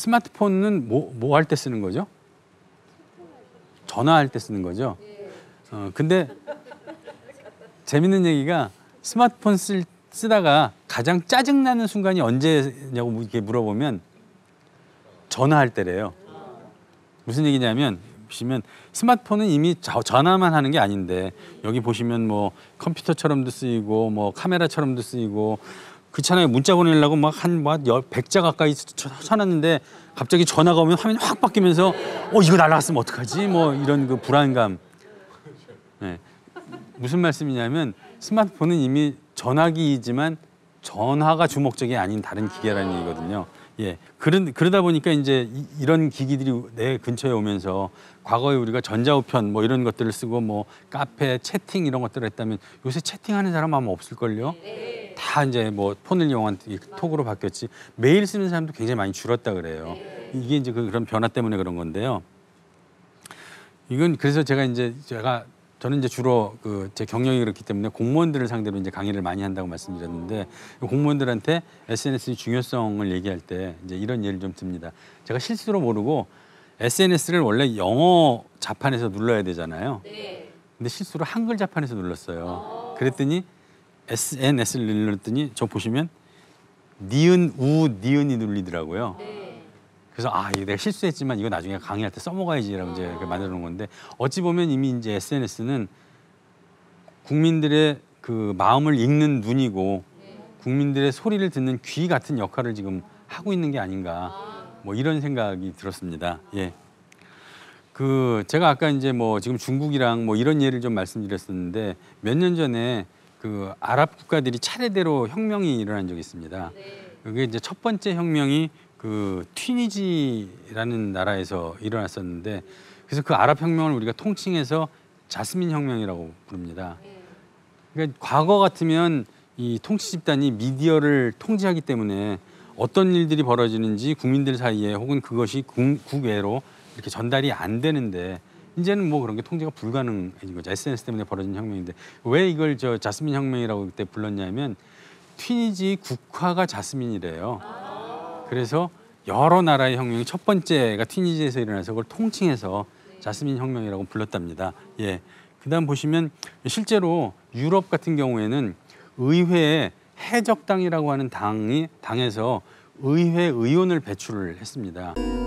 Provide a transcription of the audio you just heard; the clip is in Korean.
스마트폰은 뭐 할 때 쓰는 거죠? 전화할 때 쓰는 거죠. 근데 재밌는 얘기가 스마트폰 쓰다가 가장 짜증나는 순간이 언제냐고 이렇게 물어보면 전화할 때래요. 무슨 얘기냐면 보시면 스마트폰은 이미 전화만 하는 게 아닌데 여기 보시면 뭐 컴퓨터처럼도 쓰이고 뭐 카메라처럼도 쓰이고 그렇잖아요. 문자 보내려고 막 한 100자 가까이 쳐놨는데 갑자기 전화가 오면 화면이 확 바뀌면서 이거 날아갔으면 어떡하지? 뭐 이런 그 불안감. 네. 무슨 말씀이냐면 스마트폰은 이미 전화기이지만 전화가 주목적이 아닌 다른 기계라는 얘기거든요. 예. 그러다 보니까 이제 이런 기기들이 내 근처에 오면서 과거에 우리가 전자우편 뭐 이런 것들을 쓰고 뭐 카페, 채팅 이런 것들을 했다면 요새 채팅하는 사람 아마 없을걸요? 다 이제 뭐 폰을 이용한 톡으로 바뀌었지. 메일 쓰는 사람도 굉장히 많이 줄었다 그래요. 이게 이제 그런 변화 때문에 그런 건데요. 이건 그래서 저는 이제 주로 제 경력이 그렇기 때문에 공무원들을 상대로 이제 강의를 많이 한다고 말씀드렸는데 공무원들한테 SNS의 중요성을 얘기할 때 이제 이런 예를 좀 듭니다. 제가 실수로 모르고 SNS를 원래 영어 자판에서 눌러야 되잖아요. 근데 실수로 한글 자판에서 눌렀어요. 그랬더니 SNS를 눌렀더니 저 보시면 니은, 우, 니은이 눌리더라고요. 그래서 이거 내가 실수했지만 이거 나중에 강의할 때 써먹어야지라고 이제 만들어 놓은 건데 어찌 보면 이미 이제 SNS는 국민들의 그 마음을 읽는 눈이고 국민들의 소리를 듣는 귀 같은 역할을 지금 하고 있는 게 아닌가 뭐 이런 생각이 들었습니다. 예. 제가 아까 이제 뭐 지금 중국이랑 뭐 이런 예를 좀 말씀드렸었는데 몇 년 전에 그 아랍 국가들이 차례대로 혁명이 일어난 적이 있습니다. 그게 이제 첫 번째 혁명이 튀니지라는 나라에서 일어났었는데 그래서 그 아랍 혁명을 우리가 통칭해서 자스민 혁명이라고 부릅니다. 그러니까 과거 같으면 이 통치 집단이 미디어를 통제하기 때문에 어떤 일들이 벌어지는지 국민들 사이에 혹은 그것이 국외로 이렇게 전달이 안 되는데 이제는 뭐 그런 게 통제가 불가능한 거죠. SNS 때문에 벌어진 혁명인데 왜 이걸 자스민 혁명이라고 그때 불렀냐면 튀니지 국화가 자스민이래요. 그래서 여러 나라의 혁명이 첫 번째가 튀니지에서 일어나서 그걸 통칭해서 자스민 혁명이라고 불렀답니다. 예. 그다음 보시면 실제로 유럽 같은 경우에는 의회에 해적당이라고 하는 당에서 의회 의원을 배출을 했습니다.